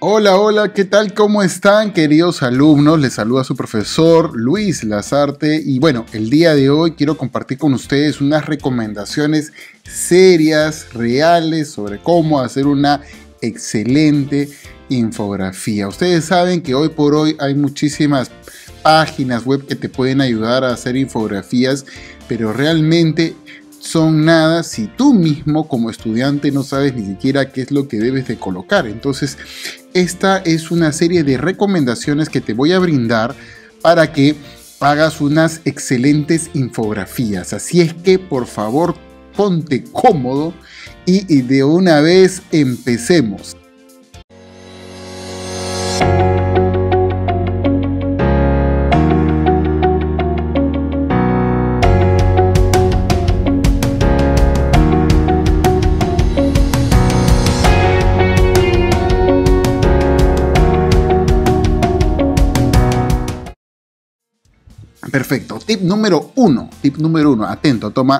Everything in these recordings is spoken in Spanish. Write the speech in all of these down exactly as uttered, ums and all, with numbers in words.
Hola, hola, ¿qué tal? ¿Cómo están, queridos alumnos? Les saluda su profesor Luis Lazarte y bueno, el día de hoy quiero compartir con ustedes unas recomendaciones serias, reales, sobre cómo hacer una excelente infografía. Ustedes saben que hoy por hoy hay muchísimas páginas web que te pueden ayudar a hacer infografías, pero realmente son nada si tú mismo como estudiante no sabes ni siquiera qué es lo que debes de colocar. Entonces, esta es una serie de recomendaciones que te voy a brindar para que hagas unas excelentes infografías. Así es que, por favor, ponte cómodo y, y de una vez empecemos. Perfecto. Tip número uno. Tip número uno. Atento, toma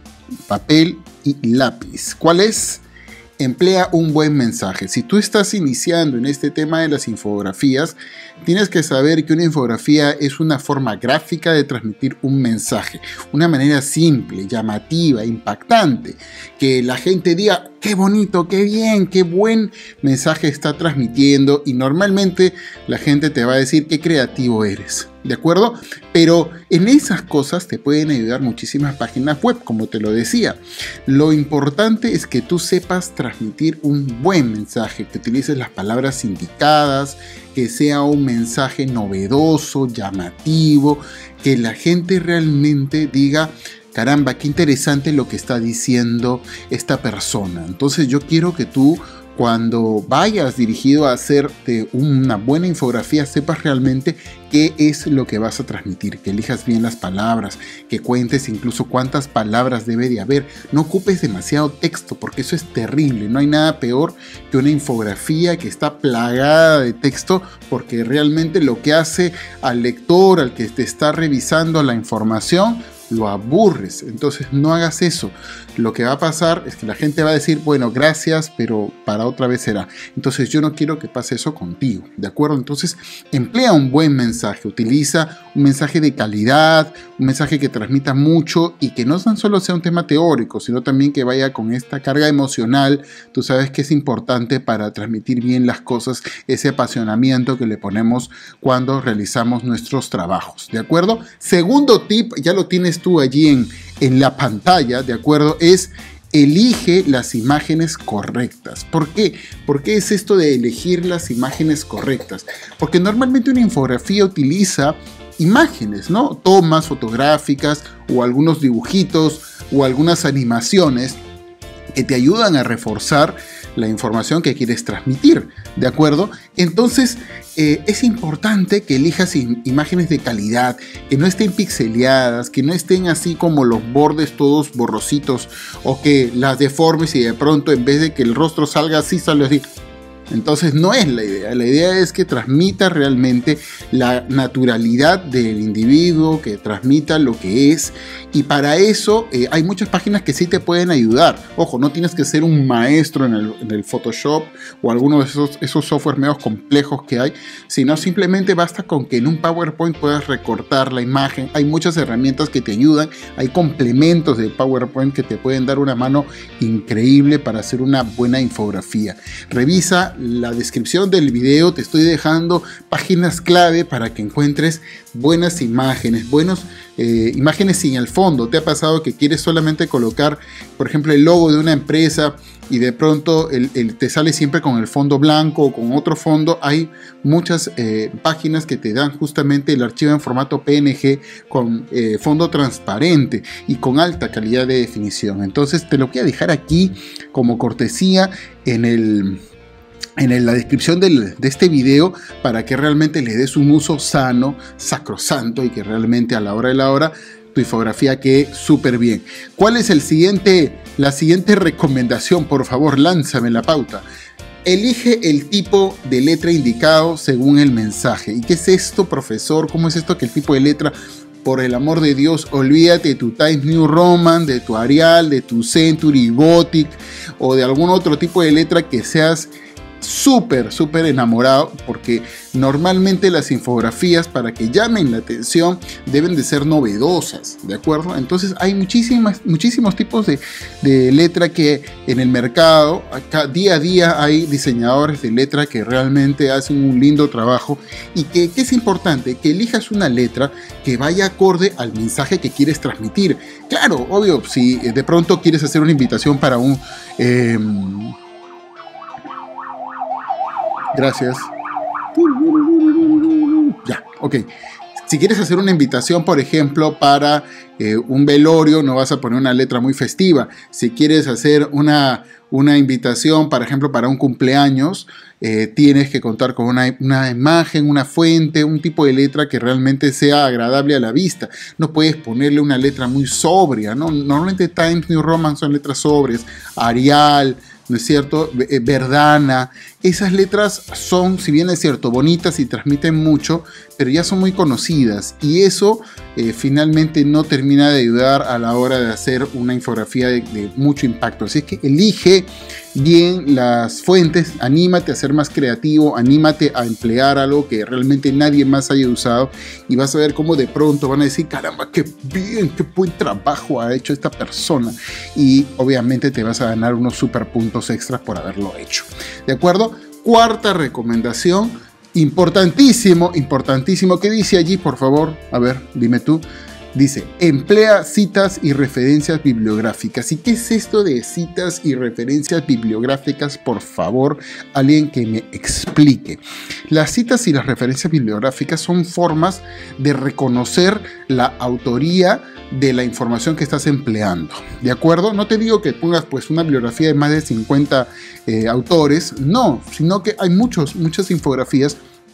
papel y lápiz. ¿Cuál es? Emplea un buen mensaje. Si tú estás iniciando en este tema de las infografías, tienes que saber que una infografía es una forma gráfica de transmitir un mensaje. Una manera simple, llamativa, impactante. Que la gente diga, qué bonito, qué bien, qué buen mensaje está transmitiendo. Y normalmente la gente te va a decir qué creativo eres. ¿De acuerdo? Pero en esas cosas te pueden ayudar muchísimas páginas web, como te lo decía. Lo importante es que tú sepas transmitir un buen mensaje, que utilices las palabras indicadas, que sea un mensaje novedoso, llamativo, que la gente realmente diga, caramba, qué interesante lo que está diciendo esta persona. Entonces yo quiero que tú, cuando vayas dirigido a hacerte una buena infografía, sepas realmente qué es lo que vas a transmitir, que elijas bien las palabras, que cuentes incluso cuántas palabras debe de haber. No ocupes demasiado texto porque eso es terrible. No hay nada peor que una infografía que está plagada de texto, porque realmente lo que hace al lector, al que te está revisando la información, lo aburres. Entonces no hagas eso. Lo que va a pasar es que la gente va a decir, bueno, gracias, pero para otra vez será. Entonces yo no quiero que pase eso contigo, ¿de acuerdo? Entonces emplea un buen mensaje, utiliza un mensaje de calidad, un mensaje que transmita mucho y que no tan solo sea un tema teórico, sino también que vaya con esta carga emocional. Tú sabes que es importante para transmitir bien las cosas, ese apasionamiento que le ponemos cuando realizamos nuestros trabajos, ¿de acuerdo? Segundo tip, ya lo tienes tú allí en, en la pantalla, ¿de acuerdo? Es elige las imágenes correctas. ¿Por qué? ¿Por qué es esto de elegir las imágenes correctas? Porque normalmente una infografía utiliza imágenes, ¿no? Tomas fotográficas o algunos dibujitos o algunas animaciones que te ayudan a reforzar la información que quieres transmitir, ¿de acuerdo? Entonces, eh, es importante que elijas imágenes de calidad, que no estén pixeleadas, que no estén así como los bordes todos borrositos, o que las deformes y de pronto en vez de que el rostro salga así, sale así. Entonces no es la idea, la idea es que transmita realmente la naturalidad del individuo, que transmita lo que es, y para eso eh, hay muchas páginas que sí te pueden ayudar. Ojo, no tienes que ser un maestro en el, en el Photoshop o alguno de esos, esos softwares medios complejos que hay, sino simplemente basta con que en un PowerPoint puedas recortar la imagen. Hay muchas herramientas que te ayudan, hay complementos de PowerPoint que te pueden dar una mano increíble para hacer una buena infografía. Revisa la descripción del video, te estoy dejando páginas clave para que encuentres buenas imágenes, buenas eh, imágenes sin el fondo. ¿Te ha pasado que quieres solamente colocar, por ejemplo, el logo de una empresa y de pronto el, el, te sale siempre con el fondo blanco o con otro fondo? Hay muchas eh, páginas que te dan justamente el archivo en formato P N G con eh, fondo transparente y con alta calidad de definición. Entonces te lo voy a dejar aquí como cortesía en el... en la descripción del, de este video para que realmente le des un uso sano, sacrosanto y que realmente a la hora de la hora tu infografía quede súper bien. ¿Cuál es el siguiente, la siguiente recomendación? Por favor, lánzame la pauta. Elige el tipo de letra indicado según el mensaje. ¿Y qué es esto, profesor? ¿Cómo es esto que el tipo de letra? Por el amor de Dios, olvídate de tu Times New Roman, de tu Arial, de tu Century Gothic o de algún otro tipo de letra que seas súper, súper enamorado, porque normalmente las infografías, para que llamen la atención, deben de ser novedosas, ¿de acuerdo? Entonces hay muchísimas, muchísimos tipos de, de letra que en el mercado, acá, día a día hay diseñadores de letra que realmente hacen un lindo trabajo, y que, que es importante que elijas una letra que vaya acorde al mensaje que quieres transmitir. Claro, obvio, si de pronto quieres hacer una invitación para un... Eh, Gracias. Ya, ok. Si quieres hacer una invitación, por ejemplo, para eh, un velorio, no vas a poner una letra muy festiva. Si quieres hacer una, una invitación, por ejemplo, para un cumpleaños, eh, tienes que contar con una, una imagen, una fuente, un tipo de letra que realmente sea agradable a la vista. No puedes ponerle una letra muy sobria, ¿no? Normalmente Times New Roman son letras sobrias. Arial, ¿no es cierto? Verdana. Esas letras son, si bien es cierto, bonitas y transmiten mucho, pero ya son muy conocidas, y eso eh, finalmente no termina de ayudar a la hora de hacer una infografía de, de mucho impacto. Así es que elige bien las fuentes, anímate a ser más creativo, anímate a emplear algo que realmente nadie más haya usado, y vas a ver cómo de pronto van a decir, caramba, qué bien, qué buen trabajo ha hecho esta persona, y obviamente te vas a ganar unos super puntos extras por haberlo hecho. ¿De acuerdo? Cuarta recomendación, importantísimo, importantísimo. ¿Qué dice allí, por favor? A ver, dime tú. Dice, emplea citas y referencias bibliográficas. ¿Y qué es esto de citas y referencias bibliográficas? Por favor, alguien que me explique. Las citas y las referencias bibliográficas son formas de reconocer la autoría de la información que estás empleando, ¿de acuerdo? No te digo que pongas pues una bibliografía de más de cincuenta eh, autores, no, sino que hay muchos, muchas infografías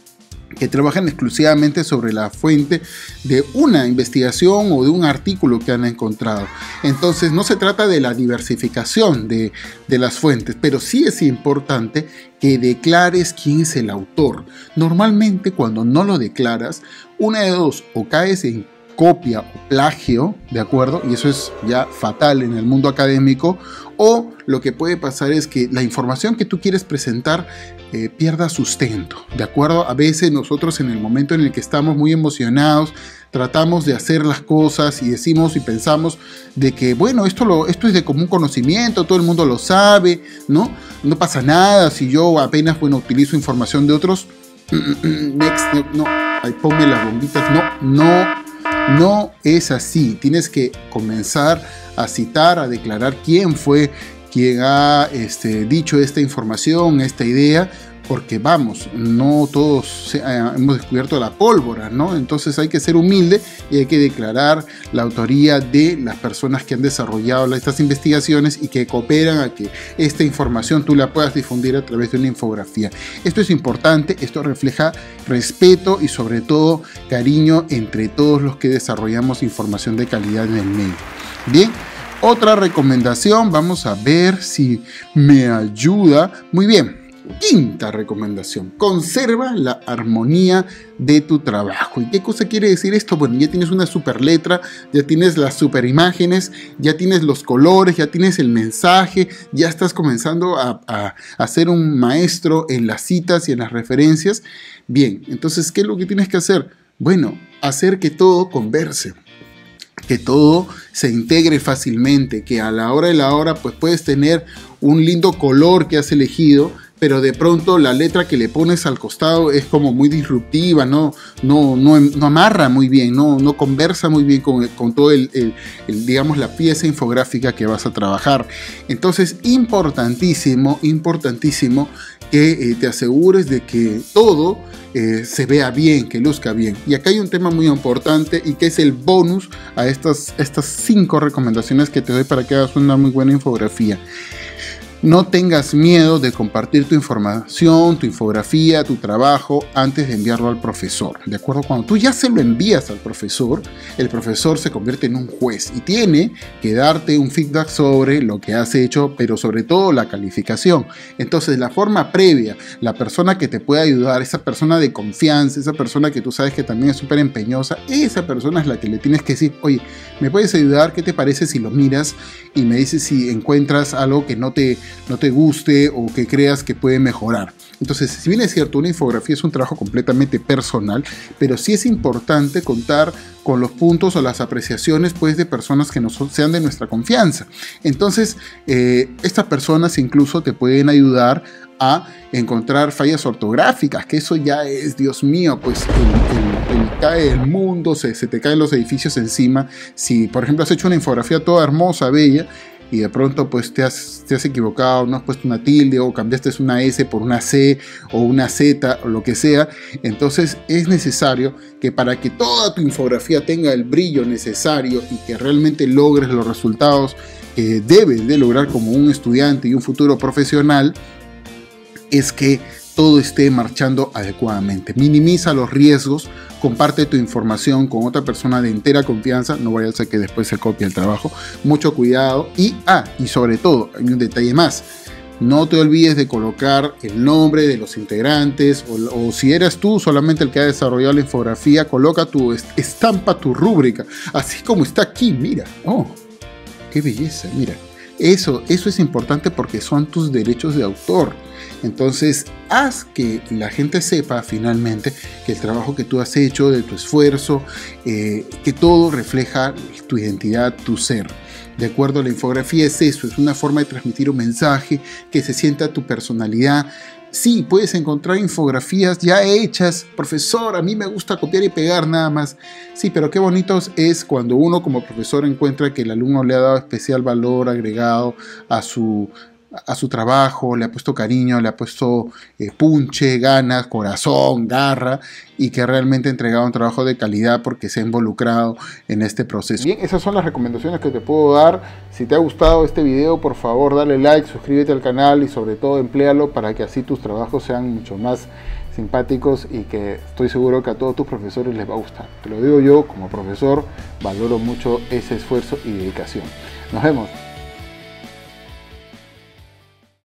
que trabajan exclusivamente sobre la fuente de una investigación o de un artículo que han encontrado. Entonces no se trata de la diversificación de, de las fuentes, pero sí es importante que declares quién es el autor. Normalmente cuando no lo declaras, una de dos, o caes en copia o plagio, ¿de acuerdo? Y eso es ya fatal en el mundo académico, o lo que puede pasar es que la información que tú quieres presentar eh, pierda sustento, ¿de acuerdo? A veces nosotros, en el momento en el que estamos muy emocionados, tratamos de hacer las cosas y decimos y pensamos de que, bueno, esto, lo, esto es de común conocimiento, todo el mundo lo sabe, ¿no? No pasa nada si yo apenas, bueno, utilizo información de otros. Next, no, no, ahí ponme las bombitas, no, no. No es así. Tienes que comenzar a citar, a declarar quién fue quien ha este, dicho esta información, esta idea, porque vamos, no todos eh, hemos descubierto la pólvora, ¿no? Entonces hay que ser humilde y hay que declarar la autoría de las personas que han desarrollado estas investigaciones y que cooperan a que esta información tú la puedas difundir a través de una infografía. Esto es importante, esto refleja respeto y sobre todo cariño entre todos los que desarrollamos información de calidad en el medio. Bien. Otra recomendación, vamos a ver si me ayuda. Muy bien. Quinta recomendación, conserva la armonía de tu trabajo. ¿Y qué cosa quiere decir esto? Bueno, ya tienes una super letra, ya tienes las super imágenes, ya tienes los colores, ya tienes el mensaje, ya estás comenzando a, a, a ser un maestro en las citas y en las referencias. Bien, entonces, ¿qué es lo que tienes que hacer? Bueno, hacer que todo converse, que todo se integre fácilmente, que a la hora de la hora pues puedes tener un lindo color que has elegido, pero de pronto la letra que le pones al costado es como muy disruptiva, no, no, no, no amarra muy bien, no, no conversa muy bien con, con todo el, el, el, digamos, la pieza infográfica que vas a trabajar. Entonces, importantísimo, importantísimo que eh, te asegures de que todo eh, se vea bien, que luzca bien. Y acá hay un tema muy importante y que es el bonus a estas, estas cinco recomendaciones que te doy para que hagas una muy buena infografía. No tengas miedo de compartir tu información, tu infografía, tu trabajo antes de enviarlo al profesor, ¿de acuerdo? Cuando tú ya se lo envías al profesor, el profesor se convierte en un juez y tiene que darte un feedback sobre lo que has hecho, pero sobre todo la calificación. Entonces, la forma previa, la persona que te puede ayudar, esa persona de confianza, esa persona que tú sabes que también es súper empeñosa, esa persona es la que le tienes que decir, oye, ¿me puedes ayudar? ¿Qué te parece si lo miras y me dices si encuentras algo que no te no te guste o que creas que puede mejorar. Entonces, si bien es cierto, una infografía es un trabajo completamente personal, pero sí es importante contar con los puntos o las apreciaciones pues, de personas que no sean de nuestra confianza. Entonces, eh, estas personas incluso te pueden ayudar a encontrar fallas ortográficas, que eso ya es, Dios mío, pues el, el, el cae el mundo, se, se te caen los edificios encima. Si, por ejemplo, has hecho una infografía toda hermosa, bella, y de pronto pues te has, te has equivocado, no has puesto una tilde o cambiaste una S por una C o una Z o lo que sea, entonces es necesario que para que toda tu infografía tenga el brillo necesario y que realmente logres los resultados que debes de lograr como un estudiante y un futuro profesional, es que todo esté marchando adecuadamente. Minimiza los riesgos, comparte tu información con otra persona de entera confianza, no vaya a ser que después se copie el trabajo, mucho cuidado y, ah, y sobre todo, hay un detalle más, no te olvides de colocar el nombre de los integrantes o, o si eres tú solamente el que ha desarrollado la infografía, coloca tu estampa, tu rúbrica, así como está aquí, mira, oh, qué belleza, mira. Eso, eso es importante porque son tus derechos de autor. Entonces, haz que la gente sepa finalmente que el trabajo que tú has hecho, de tu esfuerzo, eh, que todo refleja tu identidad, tu ser. De acuerdo, la infografía es eso, es una forma de transmitir un mensaje, que se sienta tu personalidad. Sí, puedes encontrar infografías ya hechas. Profesor, a mí me gusta copiar y pegar nada más. Sí, pero qué bonito es cuando uno como profesor encuentra que el alumno le ha dado especial valor agregado a su, a su trabajo, le ha puesto cariño, le ha puesto eh, punche, ganas, corazón, garra, y que realmente ha entregado un trabajo de calidad porque se ha involucrado en este proceso. Bien, esas son las recomendaciones que te puedo dar. Si te ha gustado este video, por favor dale like, suscríbete al canal y sobre todo empléalo para que así tus trabajos sean mucho más simpáticos y que estoy seguro que a todos tus profesores les va a gustar. Te lo digo yo como profesor, valoro mucho ese esfuerzo y dedicación. Nos vemos.